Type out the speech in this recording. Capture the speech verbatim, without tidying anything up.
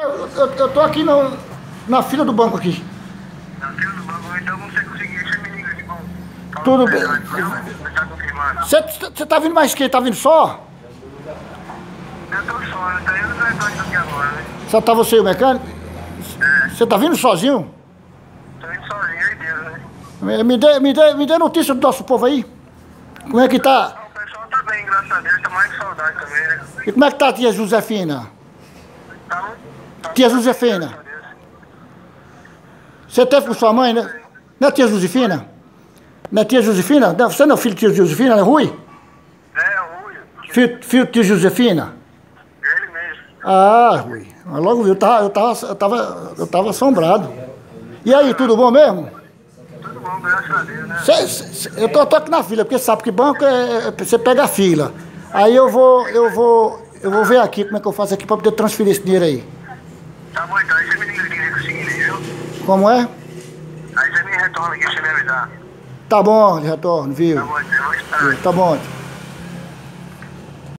eu, eu, eu tô aqui no, na fila do banco aqui. Na fila do banco, então você conseguir, você me liga aqui, bom. Tudo bem. Você tá confirmando. Você tá vindo mais que? Tá vindo só? Eu tô só, né? Tá indo no mecânico aqui agora, né? Só tá você e o mecânico? Você tá vindo sozinho? Tô indo sozinho, aí Deus, né? Me, me, dê, me, dê, me dê notícia do nosso povo aí. Como é que tá? Ah, o pessoal tá bem, graças a Deus, tá mais de saudade também, né? E como é que tá a tia Josefina? Tá, tá Tia Josefina. graças a Deus. Você teve com sua mãe, né? Não é tia Josefina? Não é tia Josefina? Não, você não é filho de tia Josefina, não é Rui? É, o Rui. Filho, filho de tia Josefina? Ele mesmo. Ah, Rui. Mas logo viu, eu tava, eu, tava, eu, tava, eu tava assombrado. E aí, tudo bom mesmo? Tudo bom, graças a Deus, né? Cê, cê, eu tô, tô aqui na fila, porque sabe que banco é, é você pega a fila. Aí eu vou, eu vou, eu vou ver aqui como é que eu faço aqui para poder transferir esse dinheiro aí. Tá bom, então, aí você me liga aqui, né, consegui, viu? Como é? Aí você me retorna aqui, você me avisar. Tá bom, de retorno, viu? Tá bom, então, eu vou esperar. Tá bom.